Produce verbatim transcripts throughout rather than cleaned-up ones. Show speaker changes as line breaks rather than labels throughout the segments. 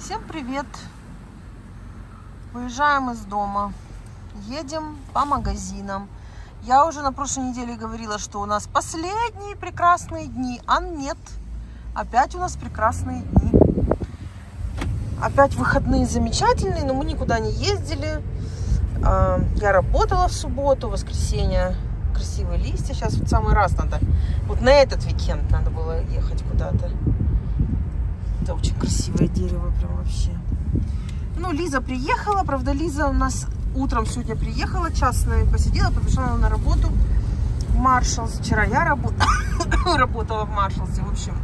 Всем привет! Выезжаем из дома, едем по магазинам. Я уже на прошлой неделе говорила, что у нас последние прекрасные дни, а нет, опять у нас прекрасные дни. Опять выходные замечательные, но мы никуда не ездили. Я работала в субботу, в воскресенье. Красивые листья, сейчас вот самый раз надо, вот на этот уикенд надо было ехать куда-то. Это очень красивое дерево, прям вообще. Ну, Лиза приехала, правда, Лиза у нас утром сегодня приехала, час с нами посидела, побежала на работу в Маршалс. Вчера я работ... работала в Маршалсе, в общем,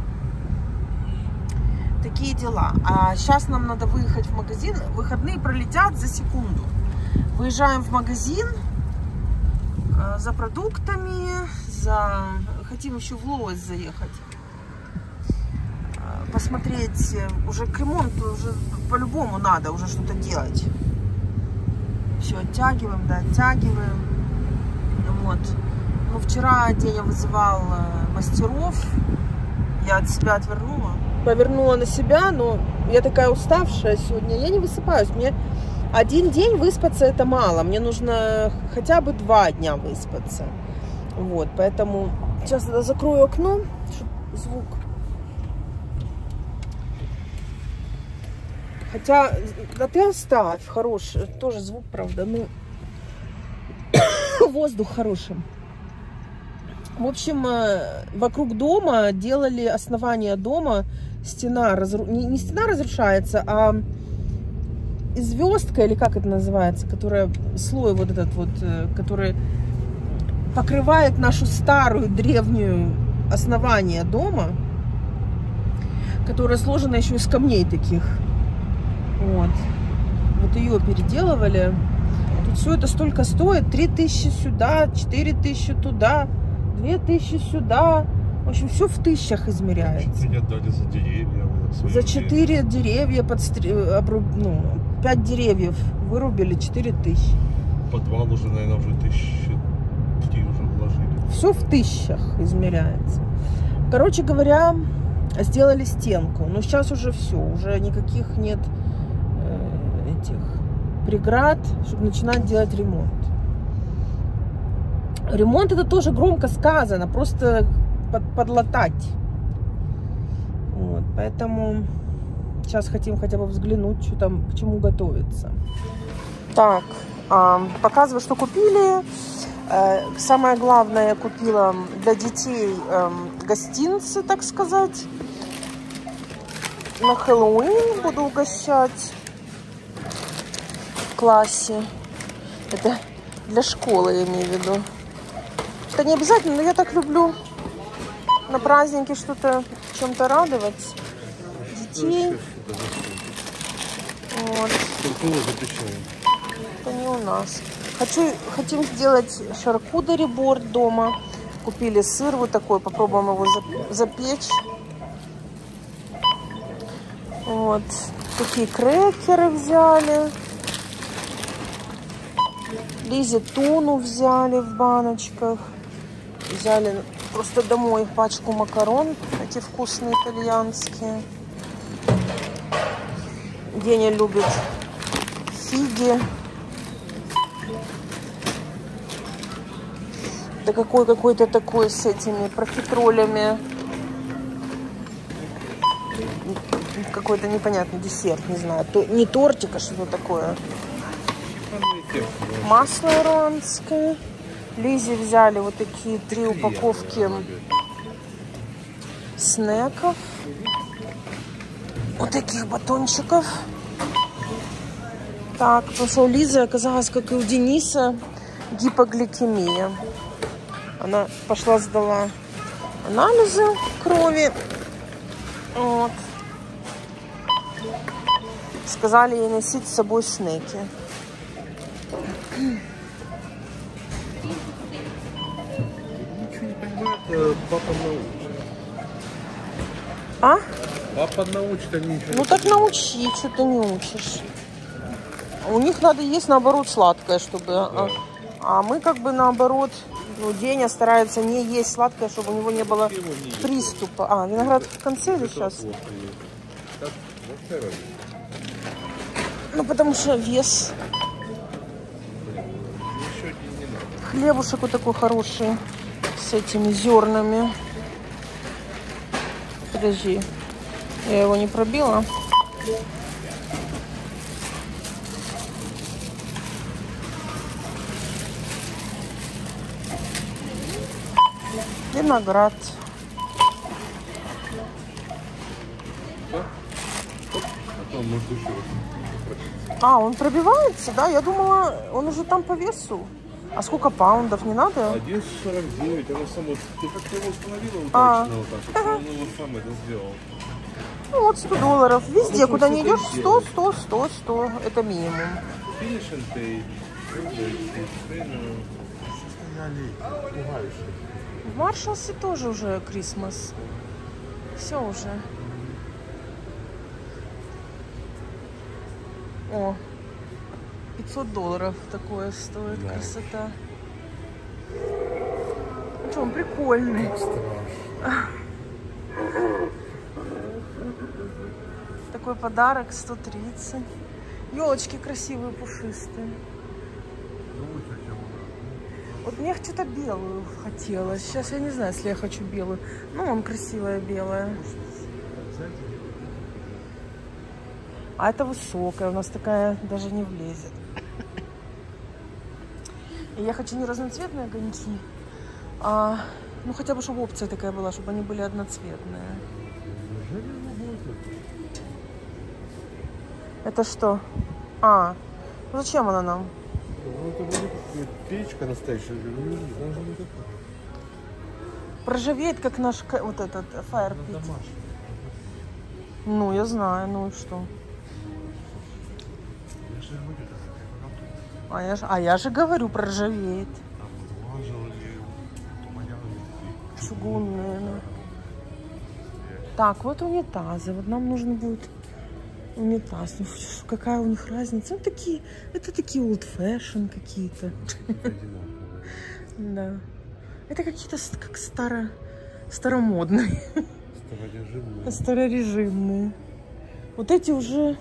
такие дела. А сейчас нам надо выехать в магазин, выходные пролетят за секунду. Выезжаем в магазин за продуктами, за... хотим еще в Лоос заехать. Посмотреть, уже к ремонту уже по-любому надо уже что-то делать. Все оттягиваем, да, оттягиваем. Вот. Ну, вчера Деня вызывал мастеров. Я от себя отвернула. Повернула на себя, но я такая уставшая сегодня. Я не высыпаюсь. Мне один день выспаться это мало. Мне нужно хотя бы два дня выспаться. Вот, поэтому сейчас я закрою окно, чтобы звук. Хотя, да ты оставь, хороший, тоже звук, правда, ну, воздух хороший. В общем, вокруг дома делали основание дома, стена, разру... не, не стена разрушается, а звездка, или как это называется, которая, слой вот этот вот, который покрывает нашу старую древнюю основание дома, которая сложена еще из камней таких. Вот. Вот ее переделывали. Тут все это столько стоит. три тысячи сюда, четыре тысячи туда, две тысячи сюда. В общем, все в тысячах измеряется.
Меня дали за деревья.
За четыре деревья, подстр... обруб... ну, пять деревьев вырубили, четыре тысячи.
Подвал уже, наверное, уже тысячи три уже вложили.
Все в тысячах измеряется. Короче говоря, сделали стенку. Но сейчас уже все. Уже никаких нет этих преград, чтобы начинать делать ремонт. Ремонт это тоже громко сказано, просто под, подлатать. Вот, поэтому сейчас хотим хотя бы взглянуть, что там, к чему готовится. Так, э, показываю, что купили. Э, самое главное, я купила для детей э, гостинцы, так сказать. На Хэллоуин буду угощать. Классе. Это для школы, я имею в виду. Это не обязательно, но я так люблю на празднике что-то, чем-то радовать детей. Вот. Это не у нас. Хочу, хотим сделать шаркудари-борд дома. Купили сыр вот такой, попробуем его запечь. Вот. Такие крекеры взяли. Лизе туну взяли в баночках. Взяли просто домой пачку макарон. Эти вкусные итальянские. Деня любит фиги. Да какой какой-то такой с этими профитролями. Какой-то непонятный десерт, не знаю. Не тортик, а что-то такое. Масло ирландское. Лизе взяли вот такие три упаковки снеков. Вот таких батончиков. Так, потому что у Лизы оказалось, как и у Дениса, гипогликемия. Она пошла, сдала анализы крови. Вот. Сказали ей носить с собой снеки.
Ничего не понимаю, папа научит.
А?
Папа научит, они ничего.
Ну так научи, что ты не учишь. У них надо есть наоборот сладкое, чтобы. Да. А, а мы как бы наоборот, ну, Деня старается не есть сладкое, чтобы у него не было приступа. А, виноград в конце или сейчас? Ну, потому что вес.
Еще один не надо.
Хлебушек вот такой хороший. С этими зернами. Подожди. Я его не пробила. Виноград.
Потом может еще.
А, он пробивается, да? Я думала, он уже там по весу. А сколько паундов? Не надо?
один сорок девять, оно само. Ты как-то его установила удачно
А.
вот так. Вот, он его сам это сделал.
Ну вот сто долларов. Везде,
Ну,
куда
что
не
ты
идешь, сто,
делаешь?
сто, сто, сто. Это минимум.
Finish and pay.
В Маршалсе тоже уже Крисмас. Все уже. О, пятьсот долларов такое стоит.
Да.
Красота. Ну что, он прикольный. Такой подарок сто тридцать. Елочки красивые, пушистые. Вот мне что-то белую хотелось. Сейчас я не знаю, если я хочу белую. Ну, он красивая белая. А это высокая. У нас такая даже не влезет. И я хочу не разноцветные огоньки, а ну хотя бы, чтобы опция такая была, чтобы они были одноцветные. Это что? А, ну зачем она нам?
Ну, это будет печка настоящая. Даже не такая.
Проржавеет, как наш ка- вот этот Fire Pit. Ну, я знаю, ну и что? А я же, а я же говорю, проржавеет. Чугунные. Ну. Так, вот унитазы. Вот нам нужно будет унитаз. Ну, фу, какая у них разница? Ну, такие, это такие old fashion какие-то. Да. Это какие-то с- как старо, старомодные.
Старорежимные.
Старорежимные. Вот эти уже...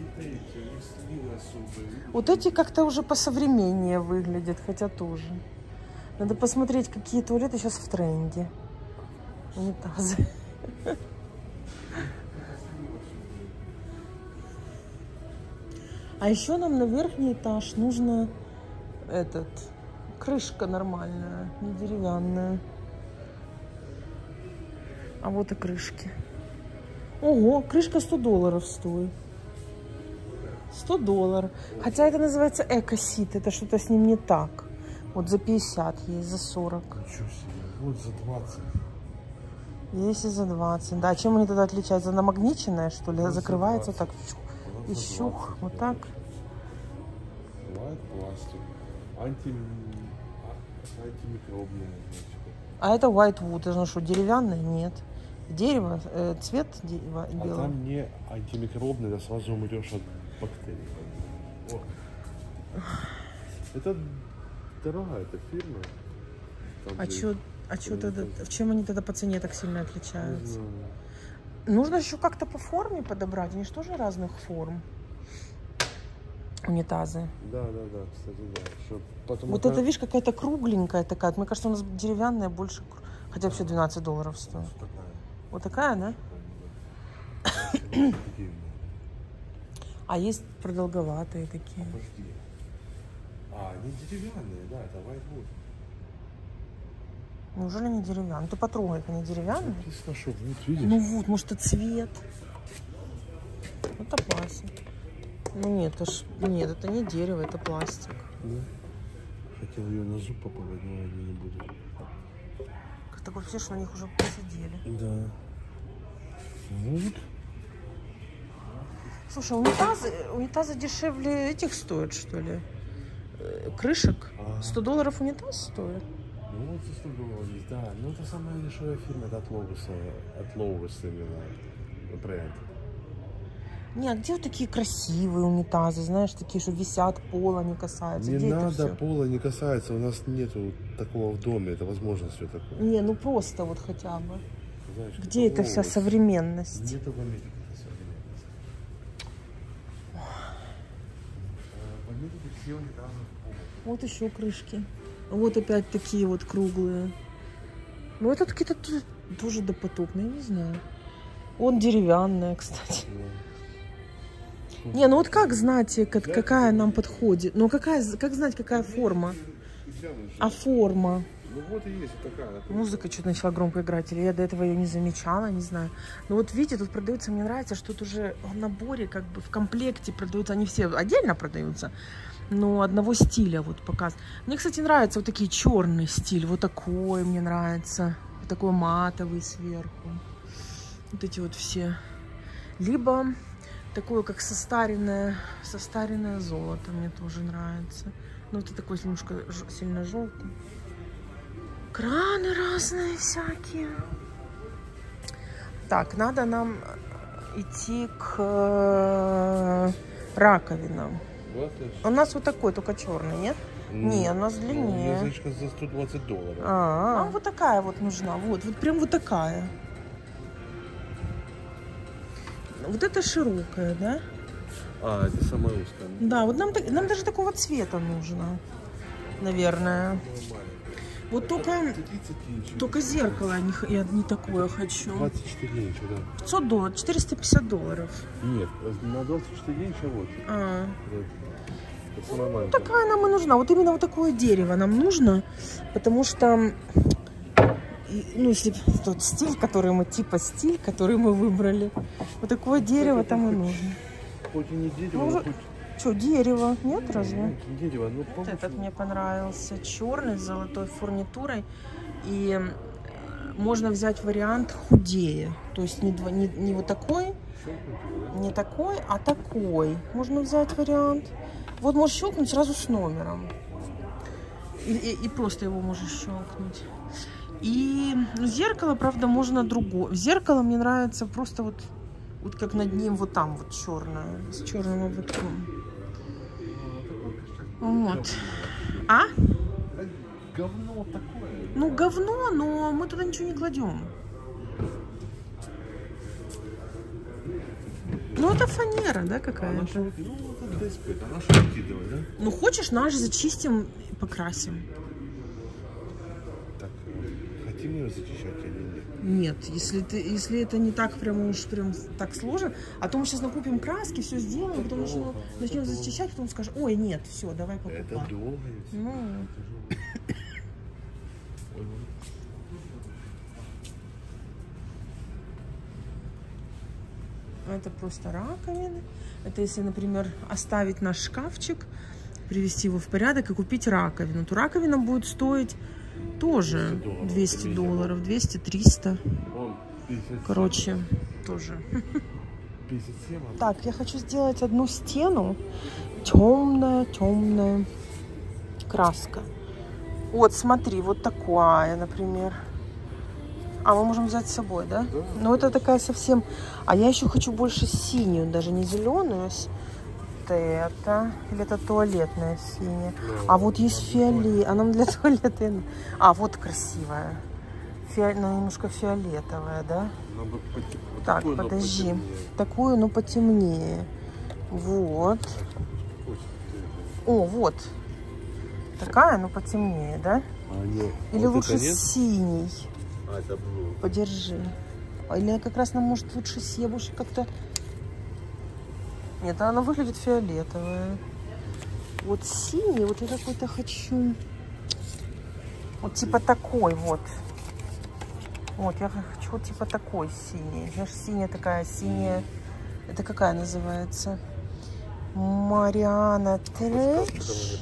Вот эти как-то уже посовременнее выглядят, хотя тоже. Надо посмотреть, какие туалеты сейчас в тренде. Унитазы. А еще нам на верхний этаж нужно этот, крышка нормальная, не деревянная. А вот и крышки. Ого, крышка сто долларов стоит. сто долларов. Хотя это называется эко-сит. Это что-то с ним не так. Вот за пятьдесят есть, за сорок.
Ничего себе. Вот за двадцать.
Есть и за двадцать. Да, чем они тогда отличаются? Намагниченное, что ли?
Вот
Закрывается
за
так.
Вот
И
за
щух.
двадцать,
Вот
да.
так.
White пластик. Анти... а- Антимикробные. значит.
А это white wood. Это ну, что, деревянное? Нет. Дерево, э, цвет дерева
А
белый.
там не антимикробный, да сразу умрешь от бактерий. О. Это дорогая эта фирма. Там
А
же
чё, а чё
они
тогда,
там-
в чем они тогда по цене так сильно
Не
отличаются?
знаю.
Нужно еще как-то по форме подобрать. Они же тоже разных форм. Унитазы.
Да, да, да, кстати, да. Что потом
Вот
ока-
это, видишь, какая-то кругленькая такая. Мне кажется, у нас деревянная больше, кру- хотя вообще двенадцать долларов стоит.
Что такая?
Вот такая, да?
Такие,
А есть продолговатые такие.
Подожди. А, они деревянные, да, это white wood.
Неужели не деревянные? Ты потрогай, они деревянные?
Написано, что вот, видишь?
Ну вот, может, это цвет. Это пластик. Ну нет, это ж... нет, это не дерево, это пластик.
Да. Хотел ее на зуб попробовать, но я не буду.
Как такое все, что на них уже посидели.
Да. Вот.
Слушай, унитазы, унитазы дешевле этих стоят, что ли? Э, Крышек?
А.
сто долларов унитаз стоит?
Ну вот за сто долларов есть, да. Ну это самая дешевая фирма, это от Лоуса, от Лоуса именно бренд.
Не, а где вот такие красивые унитазы, знаешь, такие, что висят, пола не касаются?
Не
Где это
надо,
всё?
пола не касается, у нас нету такого в доме, это возможно все такое.
Не, ну просто вот хотя бы.
Знаешь,
Где это вся
Лоус.
современность?
Нету в Америке этой современности. Они тут все недавно в пол.
Вот еще крышки. Вот опять такие вот круглые. Ну это какие-то тоже допотопные, я не знаю. Он деревянная, кстати.
Ну.
Не, ну вот как знать, как, какая нам подходит? Ну какая, как знать, какая форма? А форма?
Ну вот и есть такая.
Музыка что-то начала громко играть, или я до этого ее не замечала, не знаю. Но вот видите, тут продаются, мне нравится, что тут уже в наборе, как бы в комплекте продаются, они все отдельно продаются, но одного стиля вот показ. Мне, кстати, нравится вот такие черный стиль, вот такой мне нравится, вот такой матовый сверху. Вот эти вот все. Либо такое, как состаренное, состаренное золото, мне тоже нравится. Ну, это такой немножко сильно желтый. Краны разные всякие. Так, надо нам идти к раковинам. У нас вот такой, только черный, нет? Не, у нас длиннее.
Ну, значит, за сто двадцать долларов.
А, нам вот такая вот нужна. Вот, вот прям вот такая. Вот это широкая, да?
А, это самая узкая.
Да, вот нам, нам даже такого цвета нужно, наверное. Вот только, только зеркало я не, я не такое хочу.
двадцать четыре инча, да.
пятьсот долларов, четыреста пятьдесят долларов.
Нет, на двадцать четыре инча вот.
А.
Это
ну, такая нам и нужна. Вот именно вот такое дерево нам нужно, потому что, ну, если тот стиль, который мы, типа стиль, который мы выбрали, вот такое дерево там и нужно.
Хоть и не дерево,
ну,
но хоть...
Что, дерево? Нет, разве?
Дерево, ну,
вот этот мне понравился. Черный с золотой фурнитурой. И можно взять вариант худее. То есть не, не, не вот такой, не такой, а такой. Можно взять вариант. Вот можешь щелкнуть сразу с номером. И, и, и просто его можешь щелкнуть. И зеркало, правда, можно другое. В зеркало мне нравится просто вот, вот как над ним вот там вот черное. С черным ободком. Вот. А?
Говно такое.
Ну, говно, но мы туда ничего не кладем. Ну, это фанера, да, какая-то?
Ну, это ДСП, а нашу выкидывать, да?
Ну, хочешь, наш зачистим, покрасим.
Так, хотим ее зачищать или нет?
Нет, если, ты, если это не так прям уж прям так сложно, а то мы сейчас накупим краски, все сделаем, потом начнем, начнем зачищать, потом скажем, ой, нет, все, давай покупаем.
Это долго.
Ну. Это просто раковины. Это если, например, оставить наш шкафчик, привести его в порядок и купить раковину, то раковина будет стоить тоже двести долларов, двести триста. Короче, тоже.
пятьдесят семь.
Так, я хочу сделать одну стену. Темная, темная краска. Вот, смотри, вот такая, например. А, мы можем взять с собой, да?
Да.
Ну, это такая совсем... А я еще хочу больше синюю, даже не зеленую. Вот это. Или это туалетная синяя. Да, а вот есть фиолет. А нам для туалета... А, вот красивая. Фи... Ну, немножко фиолетовая, да?
Вот
так,
такую,
подожди. Такую, но потемнее. Вот. О, вот. Такая, но потемнее, да?
А, нет.
Или
вот
лучше синий.
А, это blue.
Подержи. Или как раз нам может лучше синий, больше как-то... Нет, она выглядит фиолетовая. Вот синий, вот я какой-то хочу. Вот типа такой вот. Вот, я хочу типа такой синий. Знаешь, синяя такая, синяя. Это какая называется? Мариана Треш.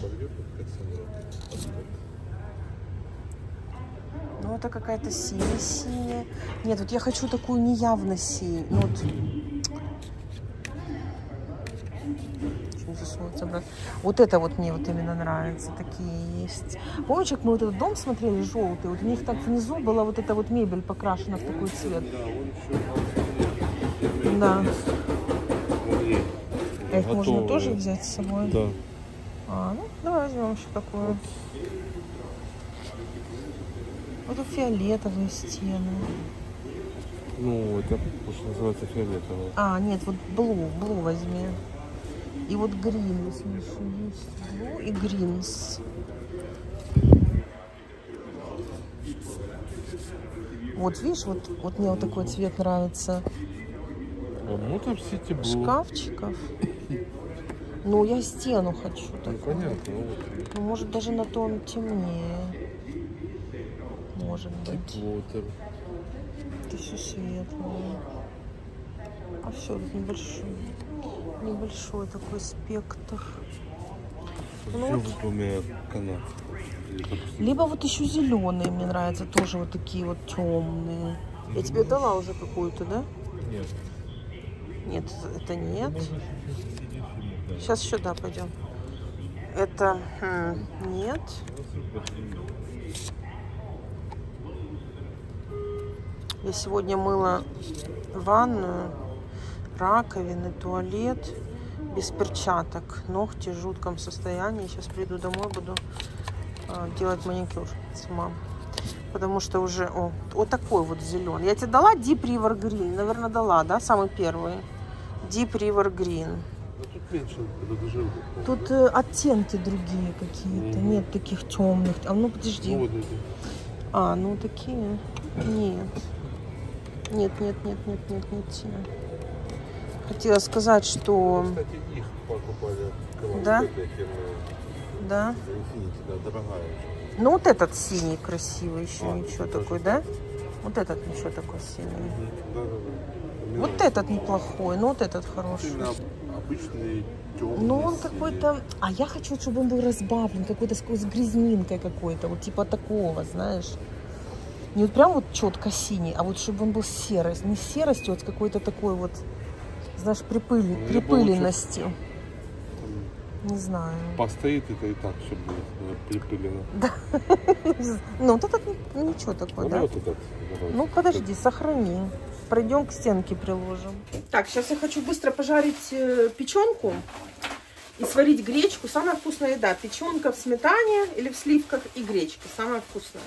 Ну, это какая-то синяя-синяя. Нет, вот я хочу такую неявно синюю. Ну, вот. Вот это вот мне вот именно нравится. Такие есть. Помнишь, как мы вот этот дом смотрели желтый? Вот у них так внизу была вот эта вот мебель покрашена в такой цвет. Да. А их можно тоже взять с собой?
Да.
А, ну, давай возьмем еще такую. Вот тут фиолетовые стены.
Ну, это что называется фиолетовая.
А, нет, вот блу, блу возьми. И вот грин, если еще есть. Blue и гринс. Вот видишь, вот, вот мне вот такой цвет нравится.
Ну там все тепло.
Шкафчиков. Ну, я стену хочу.
Ну, понятно. Вот.
Ну, может, даже на тон темнее. Может быть.
Тепло там.
Это все светлое. А все, тут небольшой. Небольшой такой спектр. Ну,
Все
вот.
вот двумя канатами.
Либо вот еще зеленые мне нравятся, тоже вот такие вот темные. Я тебе дала уже какую-то, да?
Нет.
Нет, это нет. Сейчас еще, да, пойдем. Это хм, нет. Я сегодня мыла ванную, раковины, туалет без перчаток. Ногти в жутком состоянии. Сейчас приду домой, буду а, делать маникюр сама. Потому что уже, о, вот такой вот зеленый. Я тебе дала Deep River Green? Наверное, дала, да? Самый первый. Deep River Green.
Ну, тут меньше, это даже...
Тут э, оттенки другие какие-то. Mm-hmm. Нет таких темных. А ну подожди.
Ну, вот эти.
А, ну такие. Нет. Нет, нет, нет, нет, нет, нет. Хотела сказать, что...
Кстати, их покупали.
Да? Да.
Infinity, да, дорогая.
Ну вот этот синий красивый еще,
А,
ничего
это
такой,
тоже.
да? Вот этот ничего такой синий.
Да, да, да.
Вот этот неплохой, ну вот этот хороший.
Именно обычный темный.
Ну он
синий.
какой-то... А я хочу, чтобы он был разбавлен, какой-то с грязнинкой какой-то, вот типа такого, знаешь. Не вот прям вот четко синий, а вот чтобы он был серый. Не серостью, а с какой-то такой вот, знаешь, припыль...
Ну,
припыленностью. Не знаю.
Постоит, это и так все будет припылено.
Да. Ну, вот этот ничего такой,
Ну,
да?
вот этот,
Ну, подожди, сохрани. Пройдем к стенке приложим. Так, сейчас я хочу быстро пожарить э, печенку и сварить гречку. Самая вкусная еда. Печенка в сметане или в сливках и гречка. Самая вкусная.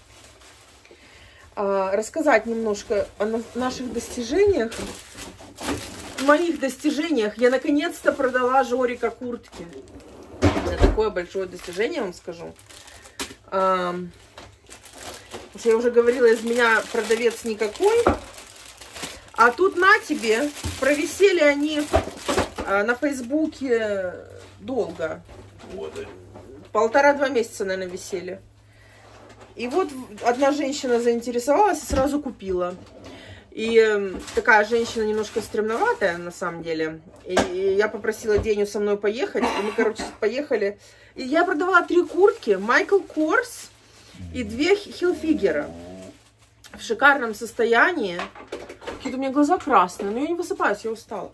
А, рассказать немножко о на наших достижениях. В моих достижениях я наконец-то продала Жорика куртки. Это такое большое достижение, вам скажу. А, потому что я уже говорила, из меня продавец никакой. А тут на тебе, провисели они а, на Фейсбуке долго. Полтора-два месяца, наверное, висели. И вот одна женщина заинтересовалась и сразу купила. И э, такая женщина немножко стремноватая, на самом деле. И, и я попросила Деню со мной поехать. И мы, короче, поехали. И я продавала три куртки. Майкл Корс и две Хилфигера. В шикарном состоянии. Какие-то у меня глаза красные. Но я не высыпаюсь, я устала.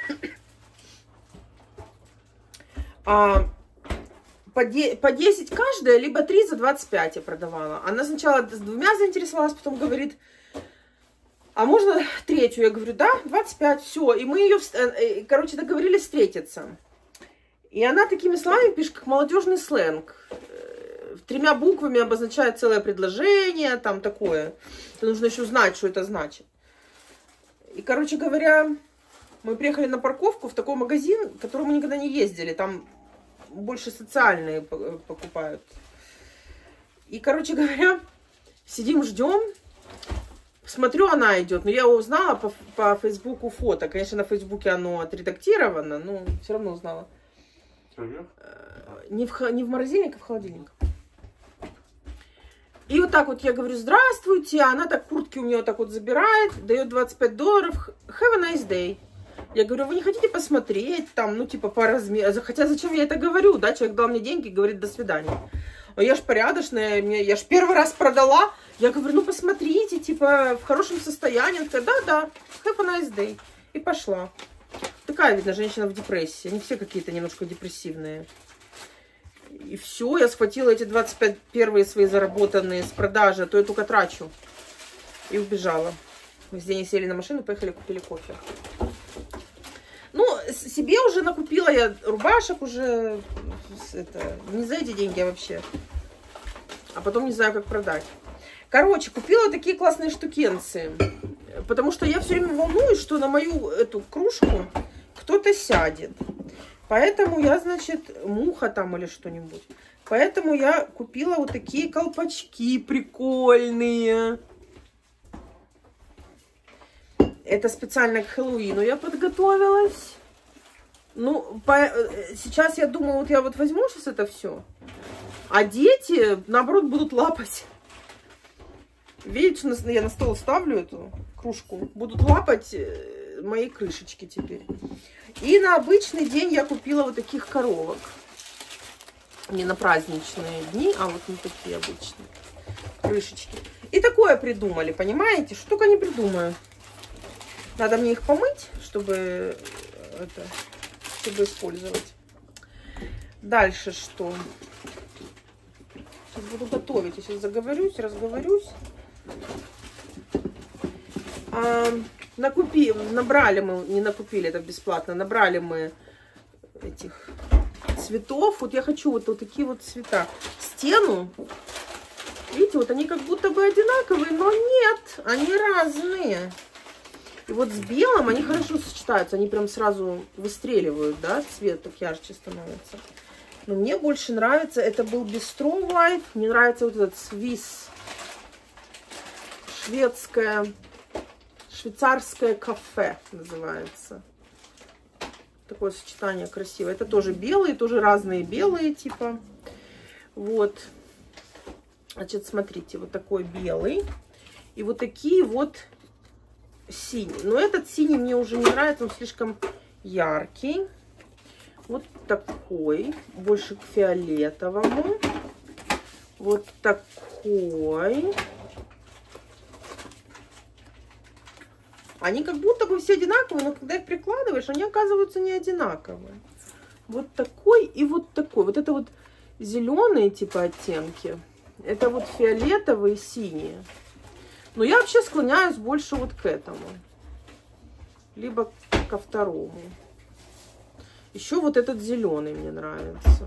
а, по, де, по десять каждая, либо три за двадцать пять я продавала. Она сначала с двумя заинтересовалась, потом говорит... А можно третью? Я говорю, да, двадцать пять, все. И мы ее, короче, договорились встретиться. И она такими словами пишет, как молодежный сленг. Тремя буквами обозначает целое предложение, там такое. Это нужно еще знать, что это значит. И, короче говоря, мы приехали на парковку в такой магазин, в который мы никогда не ездили. Там больше социальные покупают. И, короче говоря, сидим, ждем. Смотрю, она идет, но я узнала по, по Фейсбуку фото. Конечно, на Фейсбуке оно отредактировано, но все равно узнала. Не в, не в морозильник, а в холодильник. И вот так вот я говорю, здравствуйте. Она так куртки у нее так вот забирает, дает двадцать пять долларов. Have a nice day. Я говорю, вы не хотите посмотреть там, ну типа по размеру? Хотя зачем я это говорю, да? Человек дал мне деньги и говорит, до свидания. А я ж порядочная, я ж первый раз продала. Я говорю, ну посмотрите, типа, в хорошем состоянии. Она такая, да-да, have a nice day. И пошла. Такая, видно, женщина в депрессии. Они все какие-то немножко депрессивные. И все, я схватила эти двадцать пять первые свои заработанные с продажи, а то я только трачу. И убежала. Мы с Деней сели на машину, поехали, купили кофе. Ну, себе уже накупила я рубашек уже, это, не за эти деньги, а вообще. А потом не знаю, как продать. Короче, купила такие классные штукенции. Потому что я все время волнуюсь, что на мою эту кружку кто-то сядет. Поэтому я, значит, муха там или что-нибудь. Поэтому я купила вот такие колпачки прикольные. Это специально к Хэллоуину я подготовилась. Ну, по... сейчас я думаю, вот я вот возьму сейчас это все, а дети, наоборот, будут лапать. Видите, я на стол ставлю эту кружку. Будут лапать мои крышечки теперь. И на обычный день я купила вот таких коровок. Не на праздничные дни, а вот на такие обычные крышечки. И такое придумали, понимаете? Что только не придумаю. Надо мне их помыть, чтобы, это, чтобы использовать. Дальше что? Сейчас буду готовить. Я сейчас заговорюсь, разговорюсь. А, накупи, набрали мы, не накупили, это бесплатно, набрали мы этих цветов. Вот я хочу вот, вот такие вот цвета. Стену, видите, вот они как будто бы одинаковые, но нет, они разные. И вот с белым они хорошо сочетаются, они прям сразу выстреливают, да, цвет так ярче становится. Но мне больше нравится, это был Bistro White, мне нравится вот этот Swiss, шведское, швейцарское кафе называется. Такое сочетание красивое. Это тоже белые, тоже разные белые типа. Вот. Значит, смотрите, вот такой белый. И вот такие вот синий. Но этот синий мне уже не нравится, он слишком яркий. Вот такой, больше к фиолетовому. Вот такой. Они как будто бы все одинаковые, но когда их прикладываешь, они оказываются не одинаковые. Вот такой и вот такой. Вот это вот зеленые типа оттенки. Это вот фиолетовые и синие. Но я вообще склоняюсь больше вот к этому. Либо ко второму. Еще вот этот зеленый мне нравится.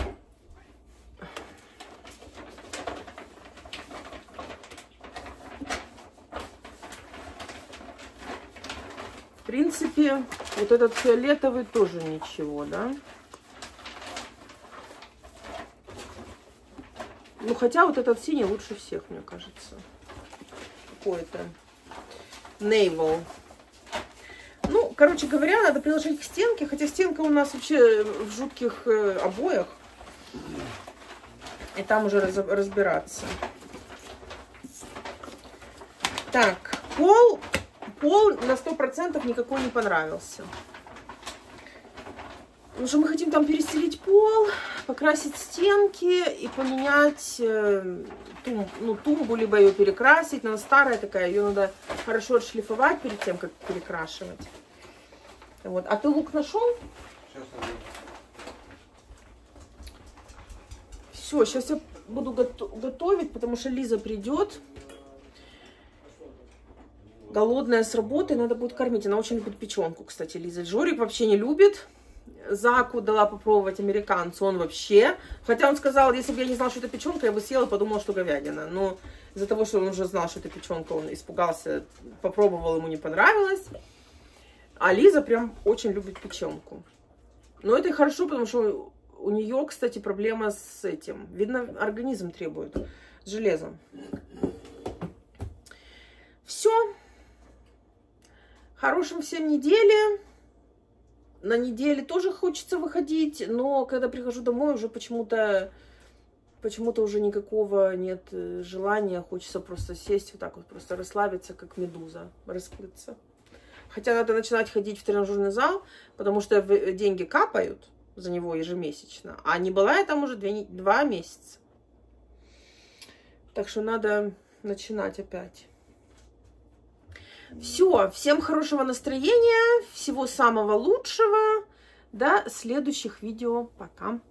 В принципе, вот этот фиолетовый тоже ничего, да? Ну, хотя вот этот синий лучше всех, мне кажется. Какой-то Naval. Ну, короче говоря, надо приложить к стенке, хотя стенка у нас вообще в жутких э, обоях. И там уже раз, разбираться. Так, пол, пол на сто процентов никакой не понравился. Потому что мы хотим там перестелить пол, покрасить стенки и поменять э, тум, ну, тумбу, либо ее перекрасить. Она старая такая, ее надо хорошо отшлифовать перед тем, как перекрашивать. Вот. А ты лук нашел? Все, сейчас я буду готовить, потому что Лиза придет. Голодная с работы, надо будет кормить. Она очень любит печенку, кстати, Лиза. Жорик вообще не любит. Заку дала попробовать американцу, он вообще. Хотя он сказал, если бы я не знал, что это печенка, я бы съела и подумала, что говядина. Но из-за того, что он уже знал, что это печенка, он испугался, попробовал, ему не понравилось. А Лиза прям очень любит печенку. Но это и хорошо, потому что у нее, кстати, проблема с этим. Видно, организм требует. С железом. Все. Хорошим всем недели. На неделе тоже хочется выходить, но когда прихожу домой, уже почему-то почему-то уже никакого нет желания. Хочется просто сесть вот так вот, просто расслабиться, как медуза, раскрыться. Хотя надо начинать ходить в тренажерный зал, потому что деньги капают за него ежемесячно. А не была я там уже две, два месяца. Так что надо начинать опять. Все, всем хорошего настроения, всего самого лучшего. До следующих видео. Пока.